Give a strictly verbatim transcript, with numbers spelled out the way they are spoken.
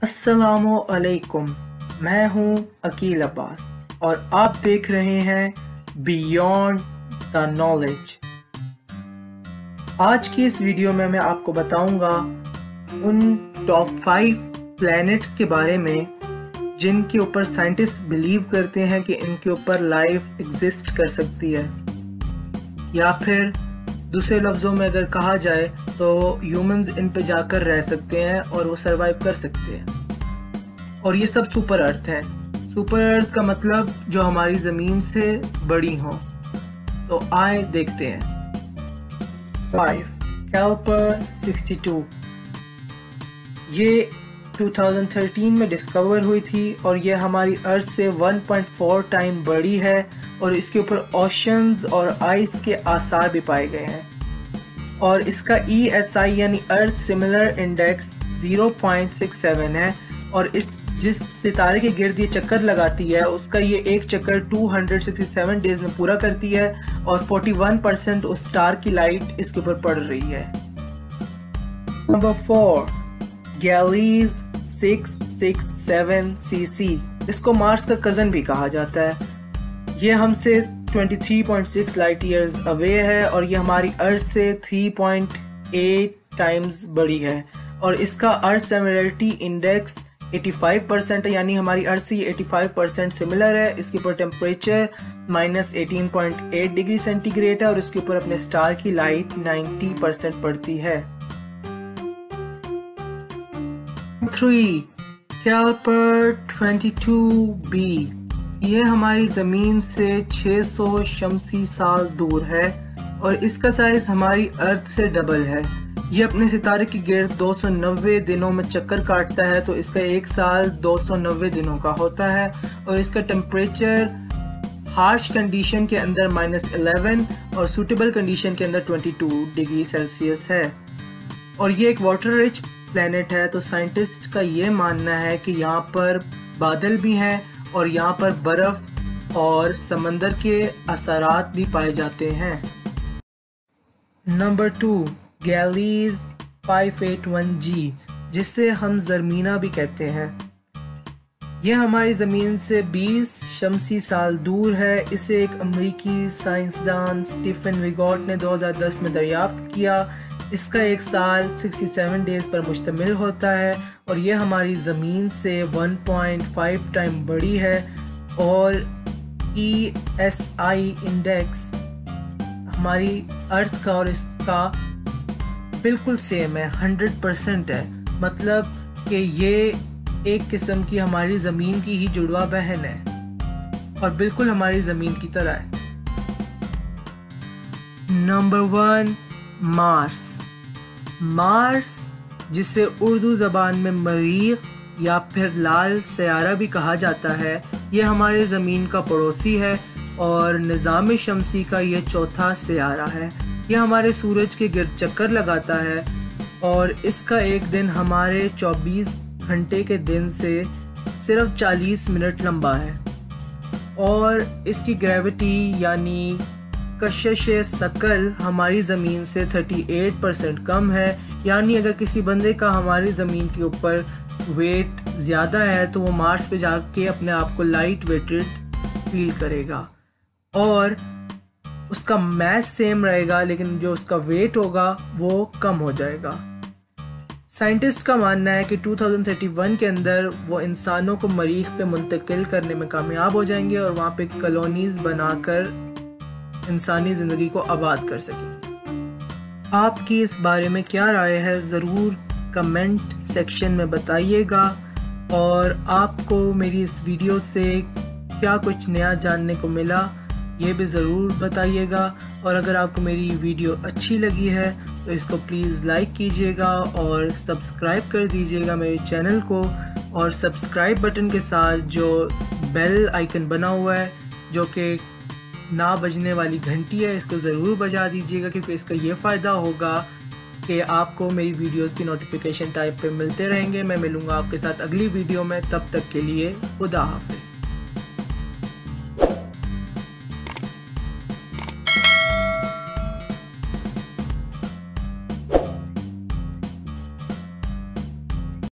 अस्सलामु अलैकुम, मैं हूँ अकील अब्बास और आप देख रहे हैं बियॉन्ड द नॉलेज। आज की इस वीडियो में मैं आपको बताऊंगा उन टॉप फाइव प्लैनेट्स के बारे में जिनके ऊपर साइंटिस्ट बिलीव करते हैं कि इनके ऊपर लाइफ एग्जिस्ट कर सकती है, या फिर दूसरे लफ्ज़ों में अगर कहा जाए तो ह्यूमंस इन पे जाकर रह सकते हैं और वो सरवाइव कर सकते हैं। और ये सब सुपर अर्थ हैं। सुपर अर्थ का मतलब जो हमारी ज़मीन से बड़ी हों। तो आए देखते हैं। फाइव कैल्पर सिक्सटी टू, ये दो हज़ार तेरह में डिस्कवर हुई थी और ये हमारी अर्थ से वन पॉइंट फोर टाइम बड़ी है और इसके ऊपर ओशंस और आइस के आसार भी पाए गए हैं। और इसका ई एस आई यानी Earth similar index zero point six seven है और इस जिस सितारे के गिर्द ये चक्कर लगाती है उसका ये एक चक्कर दो सौ सड़सठ डेज में पूरा करती है और इकतालीस परसेंट उस स्टार की लाइट इसके ऊपर पड़ रही है। Number four Gliese six six seven C C, इसको मार्स का कज़न भी कहा जाता है। ये हमसे तेईस point six light years away है और ये हमारी अर्थ से तीन पॉइंट आठ टाइम्स बड़ी है और इसका अर्थ सिमिलरिटी इंडेक्स पचासी परसेंट है, यानी हमारी अर्थ से ये पचासी परसेंट सिमिलर है। इसके ऊपर temperature minus eighteen point eight degree centigrade है और इसके ऊपर अपने स्टार की लाइट नब्बे परसेंट पड़ती है। Three Kepler twenty two B, ये हमारी ज़मीन से छह सौ शमसी साल दूर है और इसका साइज हमारी अर्थ से डबल है। ये अपने सितारे के गिर्द दो सौ नब्बे दिनों में चक्कर काटता है, तो इसका एक साल दो सौ नब्बे दिनों का होता है और इसका टेम्परेचर हार्श कंडीशन के अंदर माइनस इलेवन और सूटेबल कंडीशन के अंदर ट्वेंटी टू डिग्री सेल्सियस है। और ये एक वाटर रिच प्लेनेट है, तो साइंटिस्ट का ये मानना है कि यहाँ पर बादल भी हैं और यहाँ पर बर्फ और समंदर के असरात भी पाए जाते हैं। नंबर टू गैलीज फाइव एट वन जी, जिसे हम ज़रमीना भी कहते हैं। ये हमारी ज़मीन से बीस शमसी साल दूर है। इसे एक अमेरिकी साइंसदान स्टीफन विगॉट ने दो हज़ार दस में दरियाफ्त किया। इसका एक साल सड़सठ डेज पर मुश्तमिल होता है और ये हमारी ज़मीन से वन पॉइंट फाइव टाइम बड़ी है और ई एस आई इंडेक्स हमारी अर्थ का और इसका बिल्कुल सेम है, हंड्रेड परसेंट है। मतलब कि ये एक किस्म की हमारी ज़मीन की ही जुड़वा बहन है और बिल्कुल हमारी ज़मीन की तरह है। Number one Mars. मार्स, जिसे उर्दू ज़बान में मरीख या फिर लाल सयारा भी कहा जाता है, ये हमारे ज़मीन का पड़ोसी है और निज़ाम शमसी का ये चौथा सयारा है। यह हमारे सूरज के गिर्द चक्कर लगाता है और इसका एक दिन हमारे चौबीस घंटे के दिन से सिर्फ चालीस मिनट लंबा है और इसकी ग्रेविटी यानी कशिश शकल हमारी ज़मीन से अड़तीस परसेंट कम है। यानी अगर किसी बंदे का हमारी ज़मीन के ऊपर वेट ज़्यादा है तो वो मार्स पे जाके अपने आप को लाइट वेटेड फील करेगा और उसका मैस सेम रहेगा लेकिन जो उसका वेट होगा वो कम हो जाएगा। साइंटिस्ट का मानना है कि दो हज़ार इकतीस के अंदर वो इंसानों को मरीख पे मुंतकिल करने में कामयाब हो जाएंगे और वहाँ पे कॉलोनीज बनाकर इंसानी ज़िंदगी को आबाद कर सकेंगे। आपकी इस बारे में क्या राय है ज़रूर कमेंट सेक्शन में बताइएगा और आपको मेरी इस वीडियो से क्या कुछ नया जानने को मिला ये भी ज़रूर बताइएगा। और अगर आपको मेरी वीडियो अच्छी लगी है तो इसको प्लीज़ लाइक कीजिएगा और सब्सक्राइब कर दीजिएगा मेरे चैनल को और सब्सक्राइब बटन के साथ जो बेल आइकन बना हुआ है जो कि ना बजने वाली घंटी है, इसको ज़रूर बजा दीजिएगा क्योंकि इसका ये फ़ायदा होगा कि आपको मेरी वीडियोस की नोटिफिकेशन टाइप पे मिलते रहेंगे। मैं मिलूँगा आपके साथ अगली वीडियो में, तब तक के लिए खुदा हाफिज़।